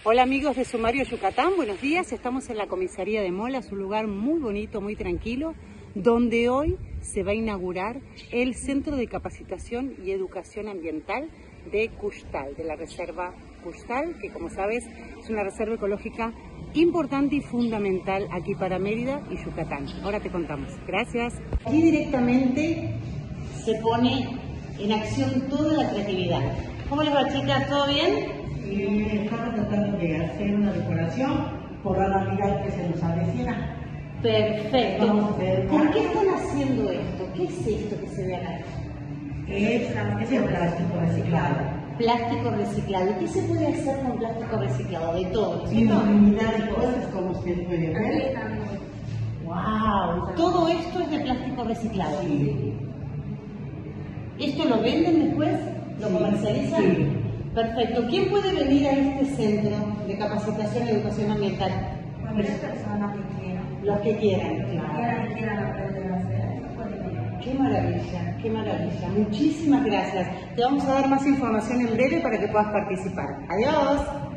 Hola amigos de Sumario Yucatán, buenos días. Estamos en la comisaría de Molas, un lugar muy bonito, muy tranquilo, donde hoy se va a inaugurar el Centro de Capacitación y Educación Ambiental de Custal, de la Reserva Custal, que como sabes es una reserva ecológica importante y fundamental aquí para Mérida y Yucatán. Ahora te contamos. Gracias. Aquí directamente se pone en acción toda la creatividad. ¿Cómo les va, chicas? ¿Todo bien? Y estamos tratando de hacer una decoración por la Navidad que se nos avecina. Perfecto. Entonces, ¿Por qué están haciendo esto? ¿Qué es esto que se ve acá? Es el plástico reciclado. Plástico reciclado. ¿Y qué se puede hacer con plástico reciclado? De todo. Infinidad de cosas como usted puede ver. ¡Wow! Todo esto es de plástico reciclado. Sí. ¿Esto lo venden después? ¿Lo comercializan? Sí. Perfecto. ¿Quién puede venir a este centro de capacitación y educación ambiental? Cualquier persona que quiera. Los que quieran. Que quieran aprender a hacer eso, puede venir. Qué maravilla, qué maravilla. Muchísimas gracias. Te vamos a dar más información en breve para que puedas participar. Adiós.